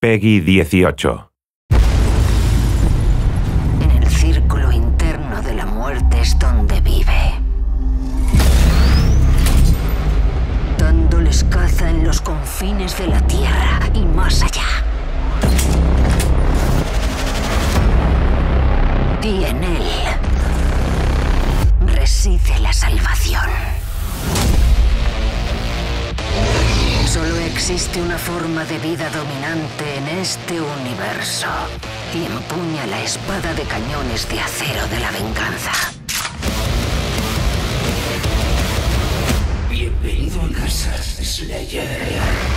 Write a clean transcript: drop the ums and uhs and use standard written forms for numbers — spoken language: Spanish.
Peggy 18. En el círculo interno de la muerte es donde vive. Dándoles caza en los confines de la tierra y más allá. Y en él reside la salvación. Solo existe una forma de vida dominante en este universo. Y empuña la espada de cañones de acero de la venganza. Bienvenido a casa, Slayer.